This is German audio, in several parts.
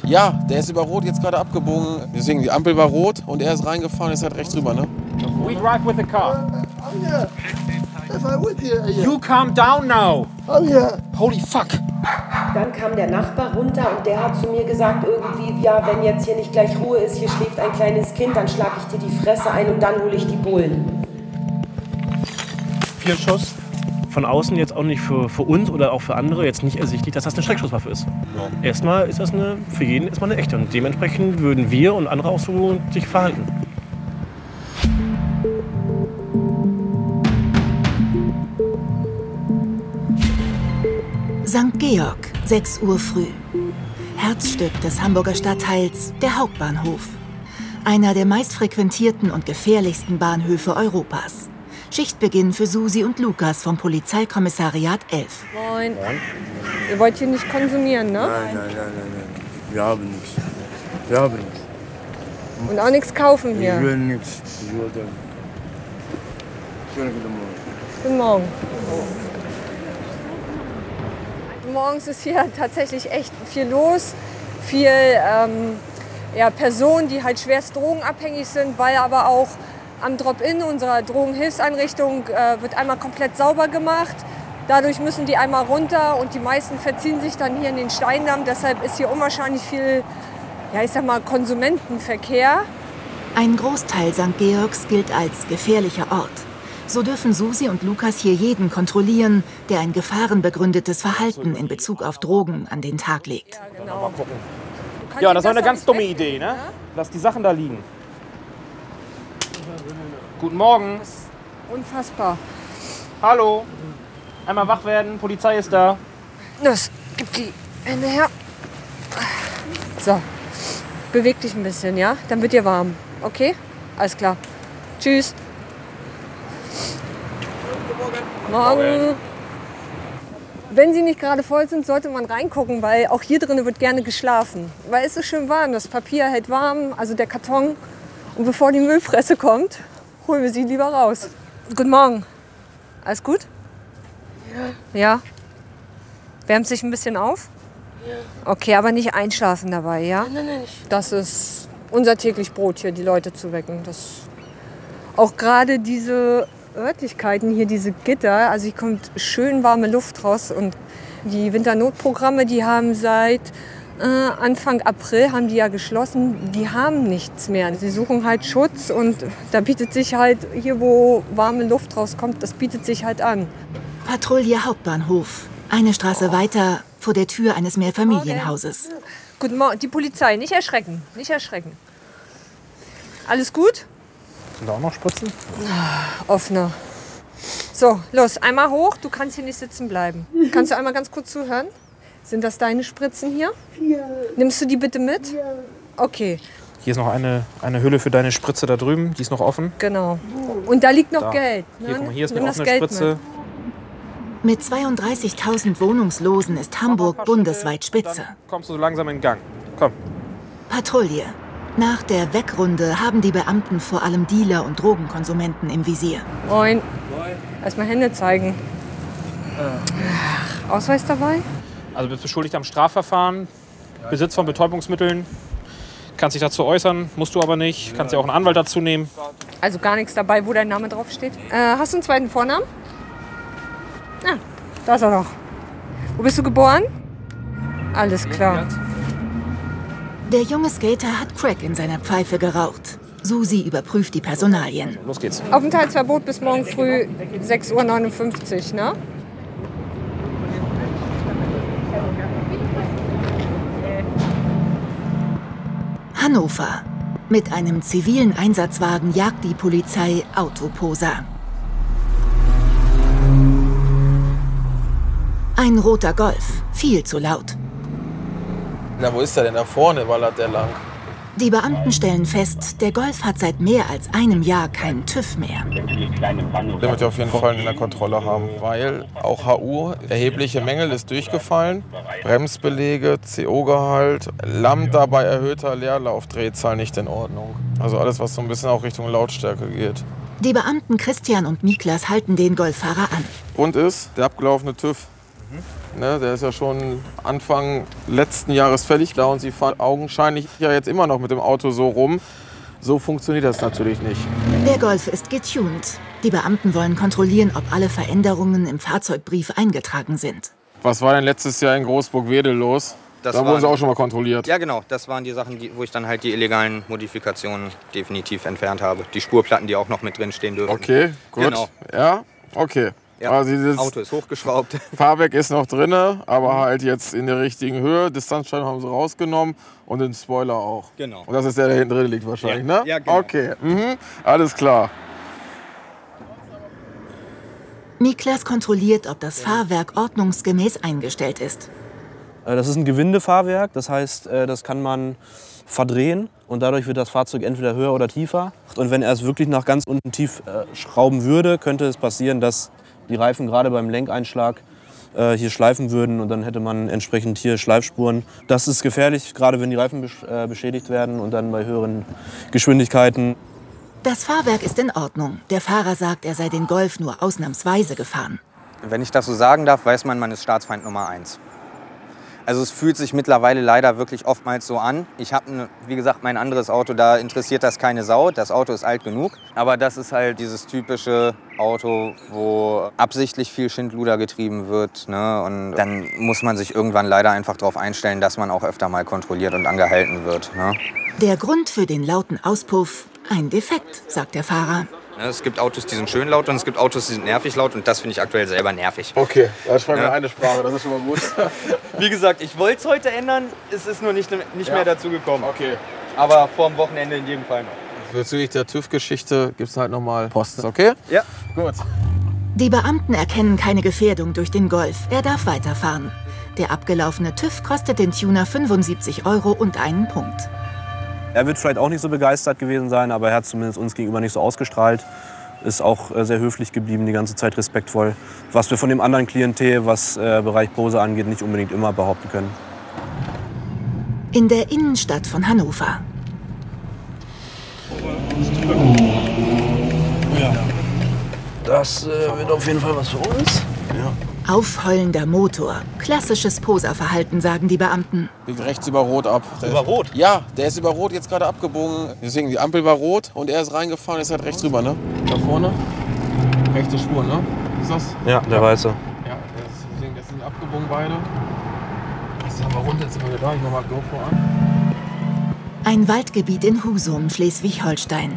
Ja, der ist über Rot jetzt gerade abgebogen. Deswegen, die Ampel war rot und er ist reingefahren, ist halt rechts rüber, ne? We drive with the car. Oh yeah. If I with you, yeah. You calm down now. Oh yeah. Holy fuck. Dann kam der Nachbar runter und der hat zu mir gesagt irgendwie, ja, wenn jetzt hier nicht gleich Ruhe ist, hier schläft ein kleines Kind, dann schlage ich dir die Fresse ein und dann hole ich die Bullen. 4 Schuss. Von außen jetzt auch nicht für uns oder auch für andere jetzt nicht ersichtlich, dass das eine Schreckschusswaffe ist. Ja. Erstmal ist das für jeden erstmal eine echte und dementsprechend würden wir und andere auch so sich verhalten. St. Georg, 6 Uhr früh. Herzstück des Hamburger Stadtteils, der Hauptbahnhof. Einer der meistfrequentierten und gefährlichsten Bahnhöfe Europas. Schichtbeginn für Susi und Lukas vom Polizeikommissariat 11. Moin. Moin. Ihr wollt hier nicht konsumieren, ne? Nein. Wir haben nichts. Wir haben nichts. Und auch nichts kaufen hier? Ich will nichts. Schönen guten Morgen. Guten Morgen. Morgens ist hier tatsächlich echt viel los. Viel Personen, die halt schwerst drogenabhängig sind, weil aber auch am Drop-In unserer Drogenhilfseinrichtung wird einmal komplett sauber gemacht. Dadurch müssen die einmal runter und die meisten verziehen sich dann hier in den Steindamm. Deshalb ist hier unwahrscheinlich viel, ja, ich sag mal, Konsumentenverkehr. Ein Großteil St. Georgs gilt als gefährlicher Ort. So dürfen Susi und Lukas hier jeden kontrollieren, der ein gefahrenbegründetes Verhalten in Bezug auf Drogen an den Tag legt. Ja, genau. Mal gucken. Ja, das war eine ganz dumme Idee, ne? Lass die Sachen da liegen. Guten Morgen. Das ist unfassbar. Hallo. Einmal wach werden, Polizei ist da. Los, gib die Hände her. So, beweg dich ein bisschen, ja? Dann wird dir warm. Okay? Alles klar. Tschüss. Morgen. Wenn sie nicht gerade voll sind, sollte man reingucken, weil auch hier drinnen wird gerne geschlafen. Weil es ist schön warm, das Papier hält warm, also der Karton. Und bevor die Müllpresse kommt, holen wir sie lieber raus. Guten Morgen. Alles gut? Ja. Ja? Wärmt sich ein bisschen auf? Ja. Okay, aber nicht einschlafen dabei, ja? Nein, nicht. Das ist unser täglich Brot hier, die Leute zu wecken. Auch gerade diese Örtlichkeiten hier, diese Gitter, also hier kommt schön warme Luft raus. Und die Winternotprogramme, die haben seit Anfang April haben die ja geschlossen, die haben nichts mehr. Sie suchen halt Schutz und da bietet sich halt, hier wo warme Luft rauskommt, das bietet sich halt an. Patrouille Hauptbahnhof. Eine Straße weiter, vor der Tür eines Mehrfamilienhauses. Guten Morgen, die Polizei, nicht erschrecken, nicht erschrecken. Alles gut? Sind da auch noch Spritzen? Offener. So, los, einmal hoch, du kannst hier nicht sitzen bleiben. Kannst du einmal ganz kurz zuhören? Sind das deine Spritzen hier? Ja. Nimmst du die bitte mit? Ja. Okay. Hier ist noch eine Hülle für deine Spritze da drüben, die ist noch offen. Genau. Und da liegt noch Da. Geld. Ne? Hier, guck mal, hier ist Nimm eine das offene Geld Spritze. mit. Mit 32.000 Wohnungslosen ist Hamburg bundesweit Spitze. Dann kommst du so langsam in Gang. Komm. Patrouille. Nach der Wegrunde haben die Beamten vor allem Dealer und Drogenkonsumenten im Visier. Moin. Erstmal Hände zeigen. Ausweis dabei? Also bist beschuldigt am Strafverfahren, Besitz von Betäubungsmitteln. Kannst dich dazu äußern, musst du aber nicht. Kannst ja auch einen Anwalt dazu nehmen. Also gar nichts dabei, wo dein Name draufsteht. Hast du einen zweiten Vornamen? Ja, da ist er doch. Wo bist du geboren? Alles klar. Der junge Skater hat Crack in seiner Pfeife geraucht. Susi überprüft die Personalien. Los geht's. Aufenthaltsverbot bis morgen früh 6:59 Uhr, ne? Hannover. Mit einem zivilen Einsatzwagen jagt die Polizei Autoposer. Ein roter Golf, viel zu laut. Na, wo ist er denn? Da vorne ballert der lang. Die Beamten stellen fest, der Golf hat seit mehr als einem Jahr keinen TÜV mehr. Der wird ja auf jeden Fall in der Kontrolle haben, weil auch HU, erhebliche Mängel ist durchgefallen. Bremsbelege, CO-Gehalt, Lambda bei erhöhter Leerlaufdrehzahl nicht in Ordnung. Also alles, was so ein bisschen auch Richtung Lautstärke geht. Die Beamten Christian und Miklas halten den Golffahrer an. Grund ist der abgelaufene TÜV. Ne? Der ist ja schon Anfang letzten Jahres fällig klar und Sie fahren augenscheinlich ja jetzt immer noch mit dem Auto so rum. So funktioniert das natürlich nicht. Der Golf ist getuned. Die Beamten wollen kontrollieren, ob alle Veränderungen im Fahrzeugbrief eingetragen sind. Was war denn letztes Jahr in Großburg-Wedel los? Da wurden Sie auch schon mal kontrolliert. Ja, genau. Das waren die Sachen, wo ich dann halt die illegalen Modifikationen definitiv entfernt habe. Die Spurplatten, die auch noch mit drin stehen dürfen. Okay, gut. Genau. Ja, okay. Ja, also dieses Auto ist hochgeschraubt. Fahrwerk ist noch drin, aber halt jetzt in der richtigen Höhe. Distanzschaltung haben Sie rausgenommen und den Spoiler auch. Genau. Und das ist der hinten drin liegt wahrscheinlich, ja. ne? Ja, genau. Okay, alles klar. Niklas kontrolliert, ob das Fahrwerk ordnungsgemäß eingestellt ist. Das ist ein Gewindefahrwerk, das heißt, das kann man verdrehen und dadurch wird das Fahrzeug entweder höher oder tiefer. Und wenn er es wirklich nach ganz unten tief schrauben würde, könnte es passieren, dass die Reifen gerade beim Lenkeinschlag hier schleifen würden und dann hätte man entsprechend hier Schleifspuren. Das ist gefährlich, gerade wenn die Reifen beschädigt werden und dann bei höheren Geschwindigkeiten. Das Fahrwerk ist in Ordnung. Der Fahrer sagt, er sei den Golf nur ausnahmsweise gefahren. Wenn ich das so sagen darf, weiß man ist Staatsfeind Nummer 1. Also es fühlt sich mittlerweile leider wirklich oftmals so an. Ich habe, wie gesagt, mein anderes Auto, da interessiert das keine Sau. Das Auto ist alt genug. Aber das ist halt dieses typische Auto, wo absichtlich viel Schindluder getrieben wird. Ne? Und dann muss man sich irgendwann leider einfach darauf einstellen, dass man auch öfter mal kontrolliert und angehalten wird. Ne? Der Grund für den lauten Auspuff? Ein Defekt, sagt der Fahrer. Es gibt Autos, die sind schön laut und es gibt Autos, die sind nervig laut und das finde ich aktuell selber nervig. Okay, da sprechen wir eine Sprache, das ist schon mal gut. Wie gesagt, ich wollte es heute ändern, es ist nur nicht mehr dazu gekommen. Okay. Aber vor dem Wochenende in jedem Fall noch. Bezüglich der TÜV-Geschichte gibt es halt nochmal Post, okay? Ja. Gut. Die Beamten erkennen keine Gefährdung durch den Golf. Er darf weiterfahren. Der abgelaufene TÜV kostet den Tuner 75 € und einen Punkt. Er wird vielleicht auch nicht so begeistert gewesen sein, aber er hat zumindest uns gegenüber nicht so ausgestrahlt. Ist auch sehr höflich geblieben, die ganze Zeit respektvoll. Was wir von dem anderen Klientel, was Bereich Pose angeht, nicht unbedingt immer behaupten können. In der Innenstadt von Hannover. Ja. Das wird auf jeden Fall was für uns. Ja. Aufheulender Motor. Klassisches Poserverhalten, sagen die Beamten. Biegt rechts über Rot ab. Über Rot? Ja, der ist über Rot jetzt gerade abgebogen. Deswegen, die Ampel war rot und er ist reingefahren, ist halt rechts rüber, ne? Da vorne. Rechte Spur, ne? Ist das? Ja, der weiße. Ja, deswegen, das sind abgebogen beide. Jetzt sind wir runter, jetzt sind wir wieder da. Ich mach mal GoPro an. Ein Waldgebiet in Husum, Schleswig-Holstein.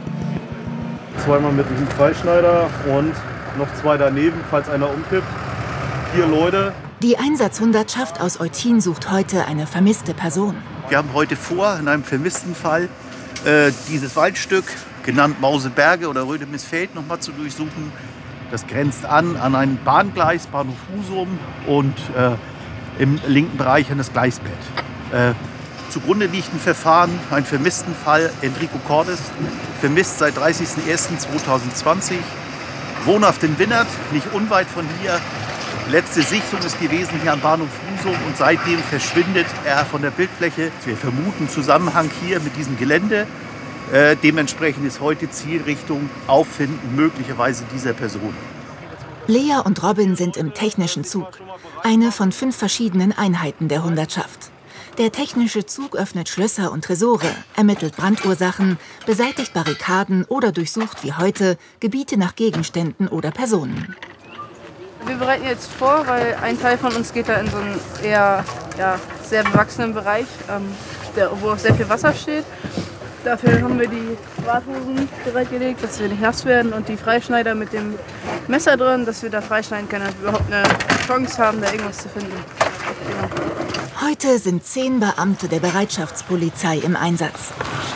Zweimal mit einem Freischneider und noch zwei daneben, falls einer umkippt. 4 Leute. Die Einsatzhundertschaft aus Eutin sucht heute eine vermisste Person. Wir haben heute vor, in einem vermissten Fall, dieses Waldstück, genannt Mauseberge oder Rödemisfeld, noch mal zu durchsuchen. Das grenzt an ein Bahngleis, Bahnhof Husum und im linken Bereich an das Gleisbett. Zugrunde liegt ein Verfahren, ein Vermisstenfall, Enrico Cordes, vermisst seit 30.01.2020, wohnhaft in Winnert, nicht unweit von hier. Letzte Sichtung ist gewesen hier am Bahnhof Husum und seitdem verschwindet er von der Bildfläche. Wir vermuten Zusammenhang hier mit diesem Gelände. Dementsprechend ist heute Zielrichtung Auffinden möglicherweise dieser Person. Lea und Robin sind im technischen Zug, eine von 5 verschiedenen Einheiten der Hundertschaft. Der technische Zug öffnet Schlösser und Tresore, ermittelt Brandursachen, beseitigt Barrikaden oder durchsucht wie heute Gebiete nach Gegenständen oder Personen. Wir bereiten jetzt vor, weil ein Teil von uns geht da in so einen eher sehr bewachsenen Bereich, wo auch sehr viel Wasser steht. Dafür haben wir die Radhosen bereitgelegt, dass wir nicht nass werden und die Freischneider mit dem Messer drin, dass wir da freischneiden können, dass wir überhaupt eine Chance haben, da irgendwas zu finden. Genau. Heute sind 10 Beamte der Bereitschaftspolizei im Einsatz.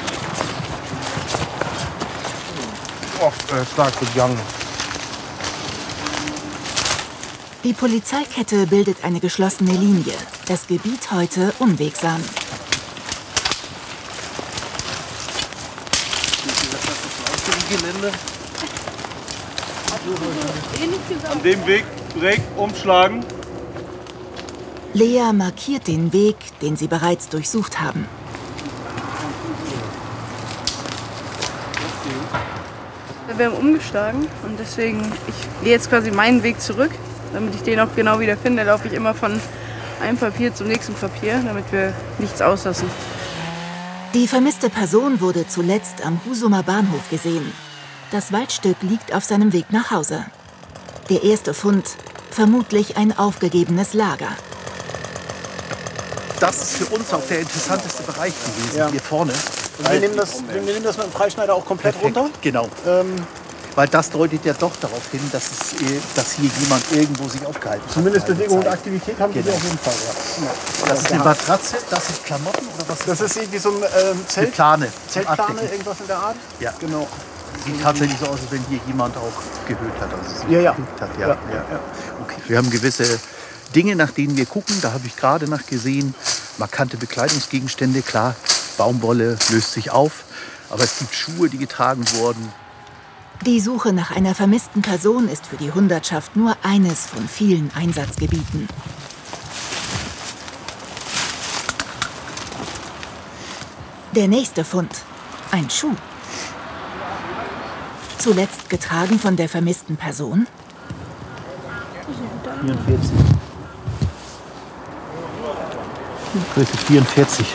Stark begangen. Die Polizeikette bildet eine geschlossene Linie. Das Gebiet heute unwegsam. An dem Weg direkt umschlagen. Lea markiert den Weg, den sie bereits durchsucht haben. Wir haben umgeschlagen und deswegen, ich gehe jetzt quasi meinen Weg zurück. Damit ich den auch genau wieder finde, laufe ich immer von einem Papier zum nächsten Papier, damit wir nichts auslassen. Die vermisste Person wurde zuletzt am Husumer Bahnhof gesehen. Das Waldstück liegt auf seinem Weg nach Hause. Der erste Fund, vermutlich ein aufgegebenes Lager. Das ist für uns auch der interessanteste Bereich gewesen, hier vorne. Und wir nehmen das mit dem Freischneider auch komplett runter? Genau. Weil das deutet ja doch darauf hin, dass hier jemand irgendwo sich aufgehalten hat. Zumindest Bewegung und Aktivität haben wir auf jeden Fall. Ja. Das ist eine Matratze, das sind Klamotten oder was? Das ist irgendwie so ein Zeltplane, irgendwas in der Art? Ja. Genau. Sieht tatsächlich so aus, als wenn hier jemand auch gehöhlt hat. Also Ja. Okay. Wir haben gewisse Dinge, nach denen wir gucken. Da habe ich gerade nach gesehen. Markante Bekleidungsgegenstände, klar. Baumwolle löst sich auf. Aber es gibt Schuhe, die getragen wurden. Die Suche nach einer vermissten Person ist für die Hundertschaft nur eines von vielen Einsatzgebieten. Der nächste Fund: ein Schuh. Zuletzt getragen von der vermissten Person? 44. Größe 44.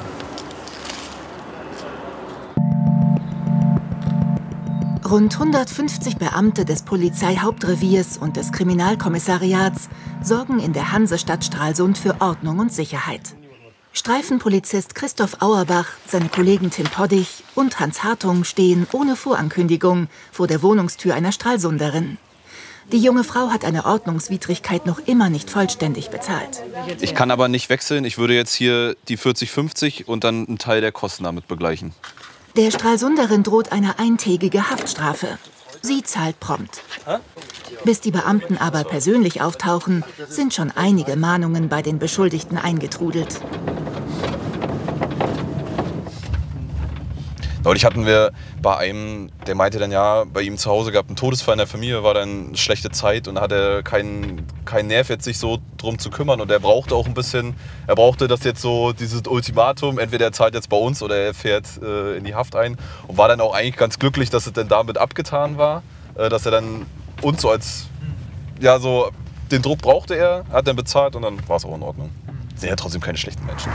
Rund 150 Beamte des Polizeihauptreviers und des Kriminalkommissariats sorgen in der Hansestadt Stralsund für Ordnung und Sicherheit. Streifenpolizist Christoph Auerbach, seine Kollegen Tim Poddig und Hans Hartung stehen ohne Vorankündigung vor der Wohnungstür einer Stralsunderin. Die junge Frau hat eine Ordnungswidrigkeit noch immer nicht vollständig bezahlt. Ich kann aber nicht wechseln. Ich würde jetzt hier die 40,50 und dann einen Teil der Kosten damit begleichen. Der Stralsunderin droht eine eintägige Haftstrafe. Sie zahlt prompt. Bis die Beamten aber persönlich auftauchen, sind schon einige Mahnungen bei den Beschuldigten eingetrudelt. Neulich hatten wir bei einem, der meinte dann, ja, bei ihm zu Hause gab es einen Todesfall in der Familie, war dann eine schlechte Zeit und da hat er keinen Nerv jetzt sich so drum zu kümmern und er brauchte auch ein bisschen, er brauchte das jetzt so, dieses Ultimatum, entweder er zahlt jetzt bei uns oder er fährt in die Haft ein und war dann auch eigentlich ganz glücklich, dass es dann damit abgetan war, dass er dann uns so als, ja so, den Druck brauchte er, hat dann bezahlt und dann war es auch in Ordnung. Sind ja trotzdem keine schlechten Menschen.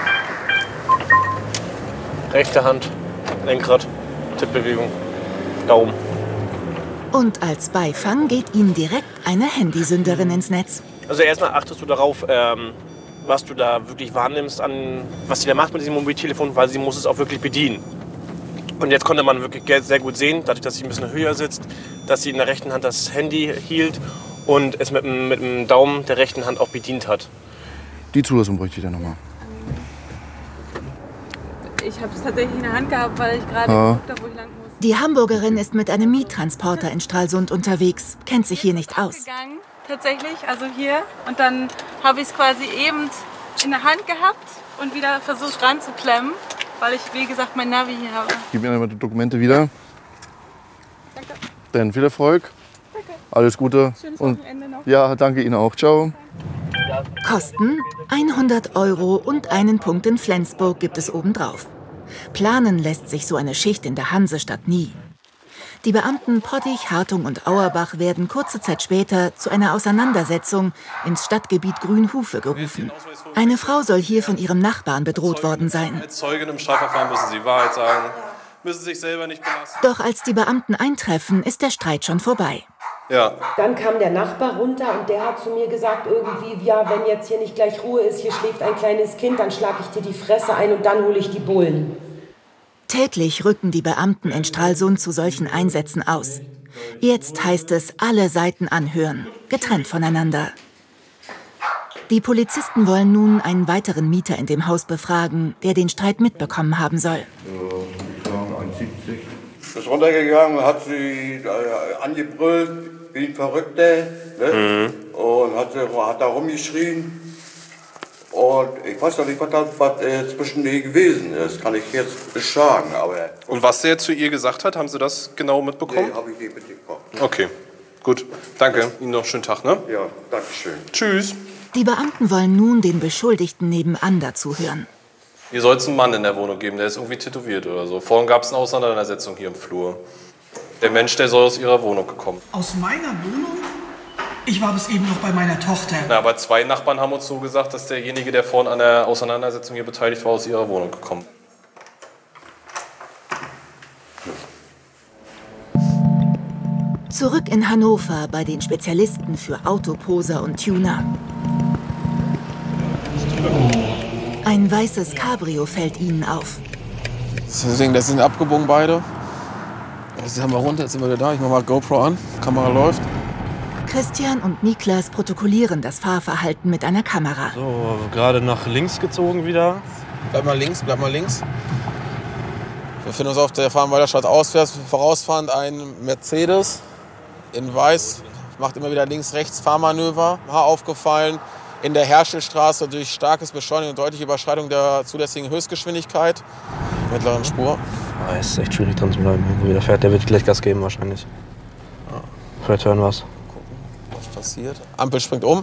Rechte Hand. Lenkrad, Tippbewegung, Daumen. Und als Beifang geht ihm direkt eine Handysünderin ins Netz. Also erstmal achtest du darauf, was du da wirklich wahrnimmst, was sie da macht mit diesem Mobiltelefon, weil sie muss es auch wirklich bedienen. Und jetzt konnte man wirklich sehr gut sehen, dadurch, dass sie ein bisschen höher sitzt, dass sie in der rechten Hand das Handy hielt und es mit dem Daumen der rechten Hand auch bedient hat. Die Zulassung bräuchte ich dann nochmal. Ich habe es tatsächlich in der Hand gehabt, weil ich gerade geguckt habe, wo ich lang muss. Die Hamburgerin ist mit einem Miettransporter in Stralsund unterwegs, kennt sich hier nicht aus. Tatsächlich, also hier. Und dann habe ich es quasi eben in der Hand gehabt und wieder versucht ranzuklemmen, weil ich, wie gesagt, mein Navi hier habe. Gib mir einmal die Dokumente wieder. Danke. Dann viel Erfolg. Danke. Alles Gute. Schönes Wochenende noch. Ja, danke Ihnen auch. Ciao. Kosten 100 € und einen Punkt in Flensburg gibt es obendrauf. Planen lässt sich so eine Schicht in der Hansestadt nie. Die Beamten Poddig, Hartung und Auerbach werden kurze Zeit später zu einer Auseinandersetzung ins Stadtgebiet Grünhufe gerufen. Eine Frau soll hier von ihrem Nachbarn bedroht worden sein. Als Zeugin im Strafverfahren müssen Sie Wahrheit sagen, müssen sich selber nicht belasten. Doch als die Beamten eintreffen, ist der Streit schon vorbei. Ja. Dann kam der Nachbar runter und der hat zu mir gesagt irgendwie, ja, wenn jetzt hier nicht gleich Ruhe ist, hier schläft ein kleines Kind, dann schlage ich dir die Fresse ein und dann hole ich die Bullen. Täglich rücken die Beamten in Stralsund zu solchen Einsätzen aus. Jetzt heißt es, alle Seiten anhören, getrennt voneinander. Die Polizisten wollen nun einen weiteren Mieter in dem Haus befragen, der den Streit mitbekommen haben soll. Ist runtergegangen, hat sie angebrüllt, wie ein Verrückter, ne? Und hat da rumgeschrien. Und ich weiß noch nicht, was zwischen denen gewesen ist, kann ich jetzt nicht sagen. Aber Und was der zu ihr gesagt hat, haben Sie das genau mitbekommen? Nee, habe ich nicht mitbekommen. Okay, gut. Danke. Ihnen noch einen schönen Tag, ne? Ja, danke schön. Tschüss. Die Beamten wollen nun den Beschuldigten nebenan dazuhören. Hier soll es einen Mann in der Wohnung geben, der ist irgendwie tätowiert oder so. Vorhin gab es eine Auseinandersetzung hier im Flur. Der Mensch, der soll aus Ihrer Wohnung gekommen. Aus meiner Wohnung? Ich war bis eben noch bei meiner Tochter. Na, aber 2 Nachbarn haben uns so gesagt, dass derjenige, der vorhin an der Auseinandersetzung hier beteiligt war, aus ihrer Wohnung gekommen. Zurück in Hannover bei den Spezialisten für Autoposer und Tuner. Ein weißes Cabrio fällt ihnen auf. Das sind abgebogen beide. Jetzt haben wir runter, jetzt sind wir wieder da. Ich mach mal GoPro an, Kamera läuft. Christian und Niklas protokollieren das Fahrverhalten mit einer Kamera. So, gerade nach links gezogen wieder. Bleib mal links, bleib mal links. Wir befinden uns auf der Fahrenwalder auswärts, vorausfahrend ein Mercedes in weiß. Macht immer wieder links-rechts Fahrmanöver. War aufgefallen in der Herschelstraße durch starkes Beschleunigen und deutliche Überschreitung der zulässigen Höchstgeschwindigkeit. Mittleren Spur. Ah, ist echt schwierig dran zu bleiben. Wo der fährt, der wird gleich Gas geben wahrscheinlich. Ja. Vielleicht hören wir's. Was passiert? Ampel springt um.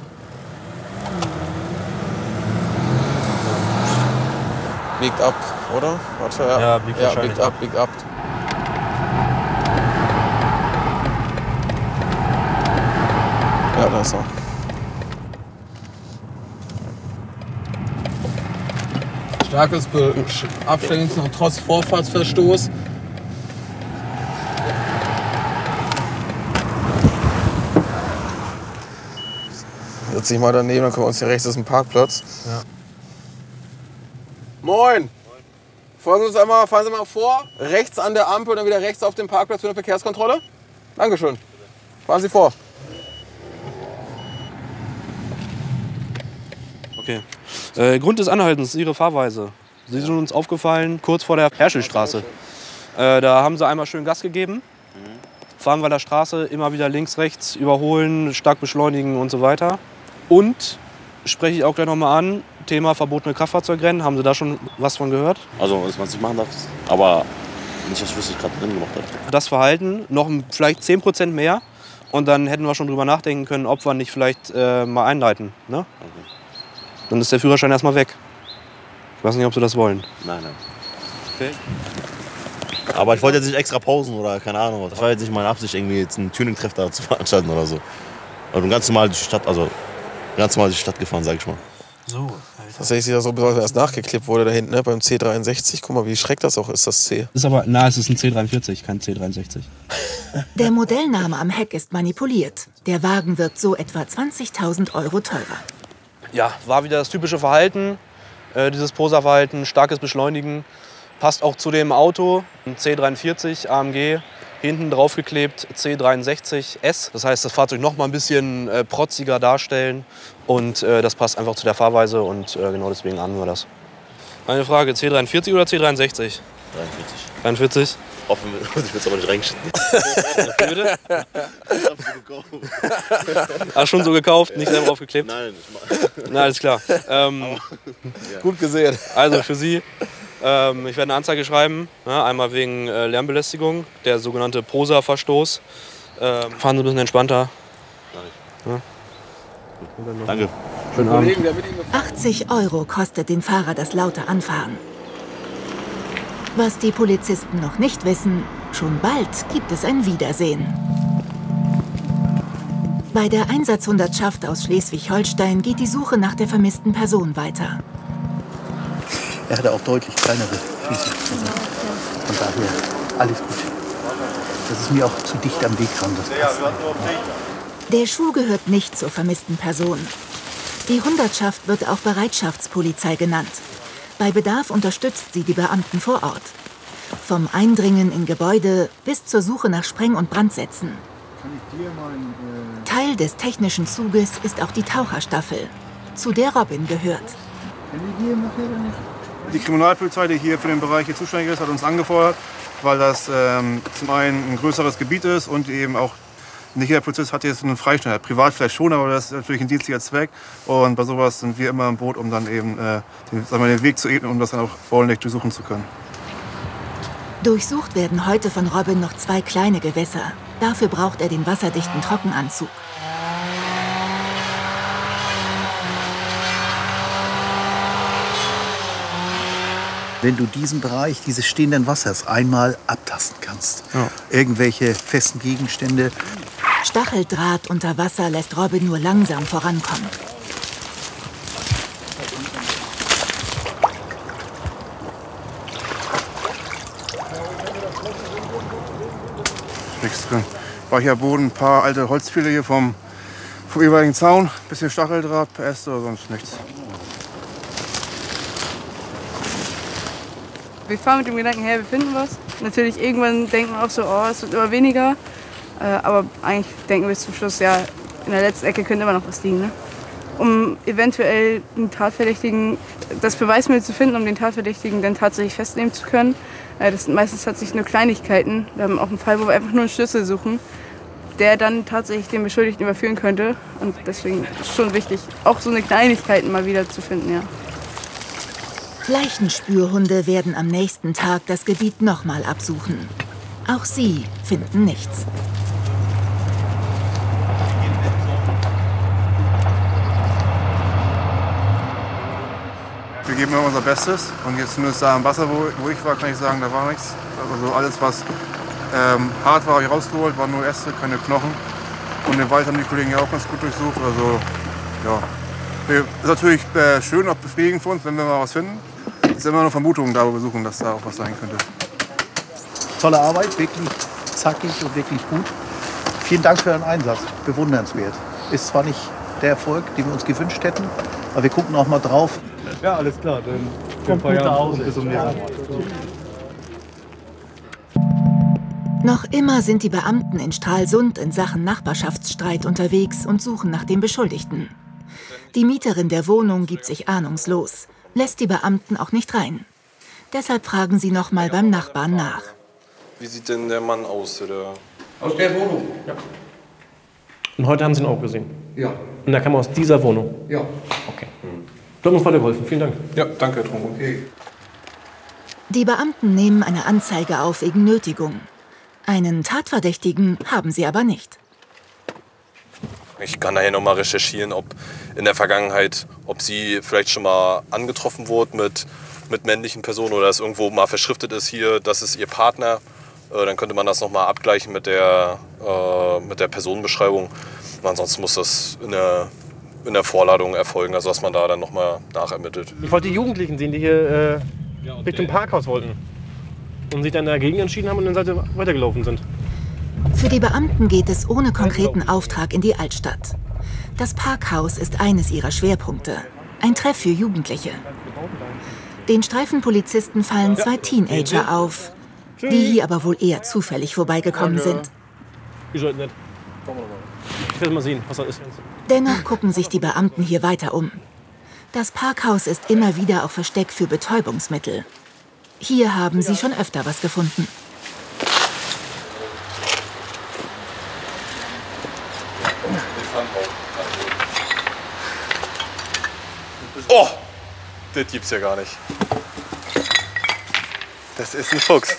Biegt ab, oder? Warte, ja, biegt wahrscheinlich biegt ab, biegt ab. Ja, da ist er. Starkes Abstellungs- und trotz Vorfahrtsverstoß. Setz dich mal daneben, dann können wir uns hier rechts, das ist ein Parkplatz. Ja. Moin! Folgen Sie uns einmal, fahren Sie mal vor, rechts an der Ampel und dann wieder rechts auf dem Parkplatz für eine Verkehrskontrolle. Dankeschön. Fahren Sie vor. Okay. Grund des Anhaltens, Ihre Fahrweise. Sie sind uns aufgefallen, kurz vor der Herschelstraße. Da haben Sie einmal schön Gas gegeben. Fahrenwalder Straße, immer wieder links, rechts, überholen, stark beschleunigen und so weiter. Und, spreche ich auch gleich nochmal an, Thema verbotene Kraftfahrzeugrennen. Haben Sie da schon was von gehört? Also, dass man es nicht machen darf, aber nicht, dass ich wüsste, ich gerade drin gemacht habe. Das Verhalten, noch vielleicht 10% mehr. Und dann hätten wir schon drüber nachdenken können, ob wir nicht vielleicht mal einleiten. Ne? Okay. Dann ist der Führerschein erstmal weg. Ich weiß nicht, ob Sie das wollen. Nein, nein. Okay. Aber ich wollte jetzt nicht extra pausen oder keine Ahnung. Das war jetzt nicht meine Absicht, irgendwie jetzt einen Tuning-Treff da zu veranstalten oder so. Also ganz normal durch die Stadt, durch die Stadt gefahren, sag ich mal. So. Tatsächlich sieht das so besonders, dass nachgeklebt wurde da hinten, ne? Beim C63. Guck mal, wie schreck das auch ist, das C. Ist aber, na, es ist ein C43, kein C63. Der Modellname am Heck ist manipuliert. Der Wagen wird so etwa 20.000 € teurer. Ja, war wieder das typische Verhalten, dieses Poserverhalten, starkes Beschleunigen. Passt auch zu dem Auto, ein C43 AMG, hinten drauf geklebt C63S. Das heißt, das Fahrzeug noch mal ein bisschen protziger darstellen und das passt einfach zu der Fahrweise und genau deswegen ahnen wir das. Meine Frage, C43 oder C63? 43. Offen, ich will es aber nicht reingeschnitten. Bitte? Ach, schon so gekauft, nicht selber aufgeklebt? Nein, na, alles klar. Gut gesehen. Also für Sie, ich werde eine Anzeige schreiben, ja, einmal wegen Lärmbelästigung, der sogenannte Poser-Verstoß. Fahren Sie ein bisschen entspannter. Ja. Danke. Schönen Abend. 80 € kostet den Fahrer das laute Anfahren. Was die Polizisten noch nicht wissen, schon bald gibt es ein Wiedersehen. Bei der Einsatzhundertschaft aus Schleswig-Holstein geht die Suche nach der vermissten Person weiter. Er hatte auch deutlich kleinere Füße. Von daher alles gut. Das ist mir auch zu dicht am Weg ran. Das passt. Der Schuh gehört nicht zur vermissten Person. Die Hundertschaft wird auch Bereitschaftspolizei genannt. Bei Bedarf unterstützt sie die Beamten vor Ort. Vom Eindringen in Gebäude bis zur Suche nach Spreng- und Brandsätzen. Teil des technischen Zuges ist auch die Taucherstaffel, zu der Robin gehört. Die Kriminalpolizei, die hier für den Bereich hier zuständig ist, hat uns angefordert, weil das zum einen ein größeres Gebiet ist und eben auch nicht jeder Polizist hat jetzt einen Freischneider. Privat vielleicht schon, aber das ist natürlich ein dienstlicher Zweck. Und bei sowas sind wir immer im Boot, um dann eben den Weg zu ebnen, um das dann auch ordentlich durchsuchen zu können. Durchsucht werden heute von Robin noch 2 kleine Gewässer. Dafür braucht er den wasserdichten Trockenanzug. Wenn du diesen Bereich dieses stehenden Wassers einmal abtasten kannst, irgendwelche festen Gegenstände, Stacheldraht unter Wasser lässt Robin nur langsam vorankommen. Nichts drin. Weicher Boden, ein paar alte Holzpfähle hier vom jeweiligen Zaun, bisschen Stacheldraht, Äste oder sonst nichts. Wir fahren mit dem Gedanken her, wir finden was. Natürlich irgendwann denken wir auch so, oh, es wird immer weniger. Aber eigentlich denken wir zum Schluss, ja, in der letzten Ecke könnte immer noch was liegen. Ne? Um eventuell einen Tatverdächtigen, das Beweismittel zu finden, um den Tatverdächtigen dann tatsächlich festnehmen zu können. Das sind meistens tatsächlich nur Kleinigkeiten. Wir haben auch einen Fall, wo wir einfach nur einen Schlüssel suchen, der dann tatsächlich den Beschuldigten überführen könnte. Und deswegen ist es schon wichtig, auch so eine Kleinigkeiten mal wieder zu finden, ja. Leichenspürhunde werden am nächsten Tag das Gebiet nochmal absuchen. Auch sie finden nichts. Wir geben immer unser Bestes und jetzt zumindest da am Wasser, wo ich war, kann ich sagen, da war nichts. Also alles, was hart war, habe ich rausgeholt, waren nur Äste, keine Knochen. Und den Wald haben die Kollegen ja auch ganz gut durchsucht. Also ja, ist natürlich schön, auch befriedigend für uns, wenn wir mal was finden. Es ist immer nur Vermutungen da, wo wir suchen, dass da auch was sein könnte. Tolle Arbeit, wirklich zackig und wirklich gut. Vielen Dank für Ihren Einsatz, bewundernswert. Ist zwar nicht der Erfolg, den wir uns gewünscht hätten, aber wir gucken auch mal drauf. Ja, alles klar, dann kommt gut nach Hause. bis zum nächsten Mal. Noch immer sind die Beamten in Stralsund in Sachen Nachbarschaftsstreit unterwegs und suchen nach dem Beschuldigten. Die Mieterin der Wohnung gibt sich ahnungslos, lässt die Beamten auch nicht rein. Deshalb fragen sie noch mal beim Nachbarn nach. Wie sieht denn der Mann aus? Oder? Aus der Wohnung? Ja. Und heute haben Sie ihn auch gesehen? Ja. Und er kam aus dieser Wohnung? Ja. Okay. Du hast uns weitergeholfen. Vielen Dank. Ja, danke, Herr Trumbo. Okay. Die Beamten nehmen eine Anzeige auf wegen Nötigung. Einen Tatverdächtigen haben sie aber nicht. Ich kann nachher noch mal recherchieren, ob in der Vergangenheit, ob sie vielleicht schon mal angetroffen wurde mit männlichen Personen oder es irgendwo mal verschriftet ist hier, das ist ihr Partner. Dann könnte man das noch mal abgleichen mit der Personenbeschreibung. Und ansonsten muss das in der Vorladung erfolgen, also dass man da dann noch mal nachermittelt. Ich wollte die Jugendlichen sehen, die hier Richtung Parkhaus wollten. Und sich dann dagegen entschieden haben und dann weitergelaufen sind. Für die Beamten geht es ohne konkreten Auftrag in die Altstadt. Das Parkhaus ist eines ihrer Schwerpunkte. Ein Treff für Jugendliche. Den Streifenpolizisten fallen zwei Teenager auf, die hier aber wohl eher zufällig vorbeigekommen sind. Ihr seid nett. Ich will mal sehen, was das ist. Dennoch gucken sich die Beamten hier weiter um. Das Parkhaus ist immer wieder auch Versteck für Betäubungsmittel. Hier haben sie schon öfter was gefunden. Oh, das gibt's ja gar nicht. Das ist ein Fuchs.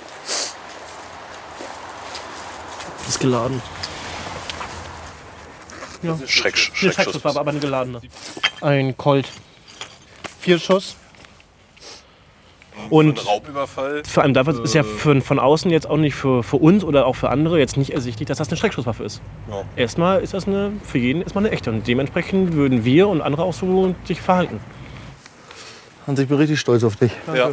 Ist geladen. Ja. Schreckschuss, aber eine geladene. Ein Colt. 4 Schuss. Und für einen Raubüberfall. Vor allem dafür ist ja von außen jetzt auch nicht für uns oder auch für andere jetzt nicht ersichtlich, dass das eine Schreckschusswaffe ist. Ja. Erstmal ist das für jeden erstmal eine echte und dementsprechend würden wir und andere auch so sich verhalten. Hans, ich bin richtig stolz auf dich. Ja.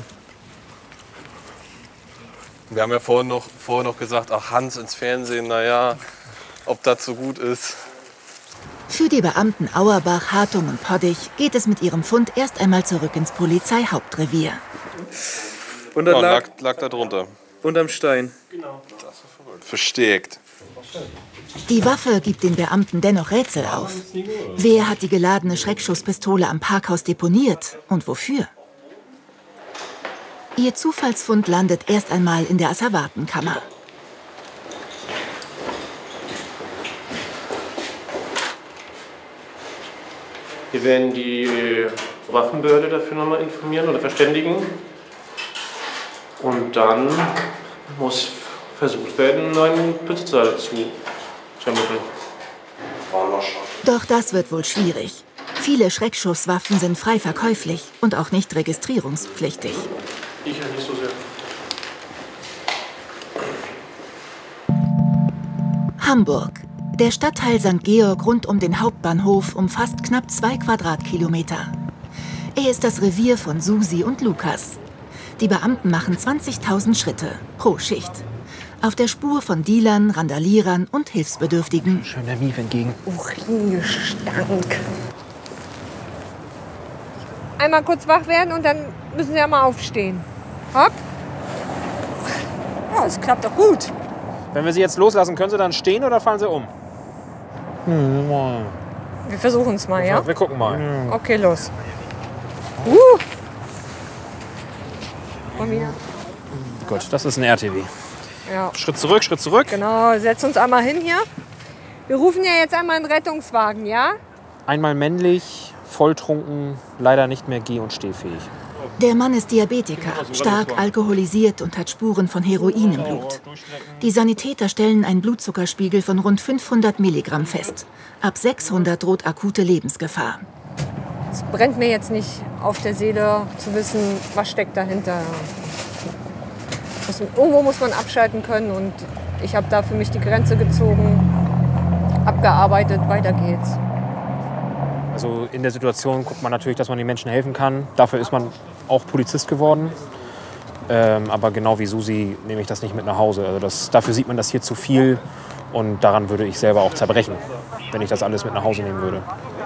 Wir haben ja vorher noch gesagt, ach Hans ins Fernsehen, naja, ob das so gut ist. Für die Beamten Auerbach, Hartung und Poddich geht es mit ihrem Fund erst einmal zurück ins Polizeihauptrevier. Und dann lag da drunter. Unterm Stein. Genau. Das ist verrückt. Versteckt. Die Waffe gibt den Beamten dennoch Rätsel auf. Wer hat die geladene Schreckschusspistole am Parkhaus deponiert und wofür? Ihr Zufallsfund landet erst einmal in der Asservatenkammer. Wir werden die Waffenbehörde dafür nochmal informieren oder verständigen. Und dann muss versucht werden, einen neuen Besitzer zu ermitteln. Doch das wird wohl schwierig. Viele Schreckschusswaffen sind frei verkäuflich und auch nicht registrierungspflichtig. Ich ja nicht so sehr. Hamburg. Der Stadtteil St. Georg rund um den Hauptbahnhof umfasst knapp 2 Quadratkilometer. Er ist das Revier von Susi und Lukas. Die Beamten machen 20.000 Schritte pro Schicht. Auf der Spur von Dealern, Randalierern und Hilfsbedürftigen. Schöner Mief entgegen. Uringestank. Einmal kurz wach werden und dann müssen Sie ja mal aufstehen. Hopp. Ja, es klappt doch gut. Wenn wir Sie jetzt loslassen, können Sie dann stehen oder fallen Sie um? Wir versuchen es mal, ja? Wir gucken mal. Okay, los. Komm wieder. Gut, das ist ein RTW. Ja. Schritt zurück, Schritt zurück. Genau, setz uns einmal hin hier. Wir rufen ja jetzt einmal einen Rettungswagen, ja? Einmal männlich, volltrunken, leider nicht mehr geh- und stehfähig. Der Mann ist Diabetiker, stark alkoholisiert und hat Spuren von Heroin im Blut. Die Sanitäter stellen einen Blutzuckerspiegel von rund 500 Milligramm fest. Ab 600 droht akute Lebensgefahr. Es brennt mir jetzt nicht auf der Seele zu wissen, was steckt dahinter. Irgendwo muss man abschalten können und ich habe da für mich die Grenze gezogen, abgearbeitet, weiter geht's. Also in der Situation guckt man natürlich, dass man den Menschen helfen kann. Dafür ist man auch Polizist geworden. Aber genau wie Susi nehme ich das nicht mit nach Hause. Also dafür sieht man das hier zu viel und daran würde ich selber auch zerbrechen, wenn ich das alles mit nach Hause nehmen würde.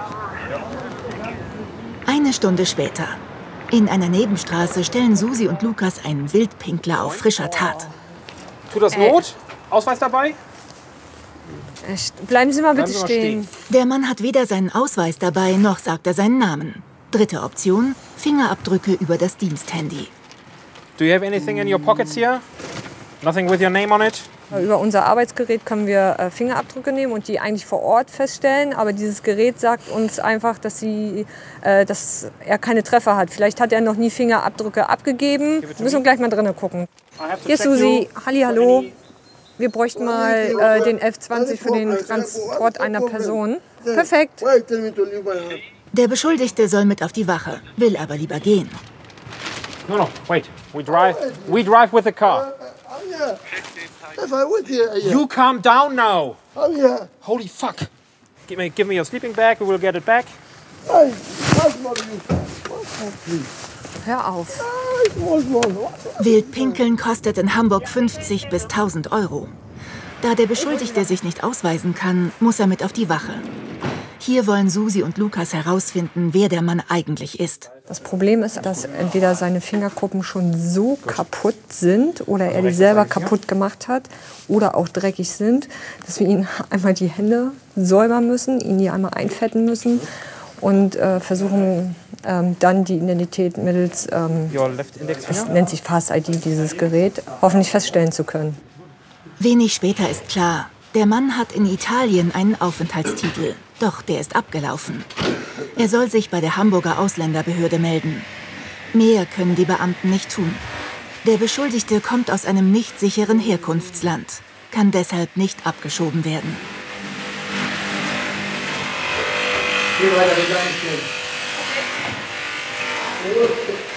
Eine Stunde später. In einer Nebenstraße stellen Susi und Lukas einen Wildpinkler auf frischer Tat. Tut das Not? Ausweis dabei? Bleiben Sie mal bitte stehen. Der Mann hat weder seinen Ausweis dabei, noch sagt er seinen Namen. Dritte Option, Fingerabdrücke über das Diensthandy. Do you have anything in your pockets here? Nothing with your name on it? Über unser Arbeitsgerät können wir Fingerabdrücke nehmen und die eigentlich vor Ort feststellen. Aber dieses Gerät sagt uns einfach, dass er keine Treffer hat. Vielleicht hat er noch nie Fingerabdrücke abgegeben. Wir müssen gleich mal drinnen gucken. Hier ist Susi. Hallo. Wir bräuchten mal den F20 für den Transport einer Person. Perfekt. Der Beschuldigte soll mit auf die Wache, will aber lieber gehen. No, wait. We drive with the car. You calm down now. Holy fuck. Give me your sleeping bag, we will get it back. Hör auf. Wildpinkeln kostet in Hamburg 50 bis 1000 Euro. Da der Beschuldigte sich nicht ausweisen kann, muss er mit auf die Wache. Hier wollen Susi und Lukas herausfinden, wer der Mann eigentlich ist. Das Problem ist, dass entweder seine Fingerkuppen schon so kaputt sind oder er die selber kaputt gemacht hat oder auch dreckig sind, dass wir ihn einmal die Hände säubern müssen, ihn die einmal einfetten müssen und versuchen dann die Identität mittels, es nennt sich Fast ID, dieses Gerät, hoffentlich feststellen zu können. Wenig später ist klar, der Mann hat in Italien einen Aufenthaltstitel. Doch der ist abgelaufen. Er soll sich bei der Hamburger Ausländerbehörde melden. Mehr können die Beamten nicht tun. Der Beschuldigte kommt aus einem nicht sicheren Herkunftsland, kann deshalb nicht abgeschoben werden. Geh weiter, wir bleiben stehen.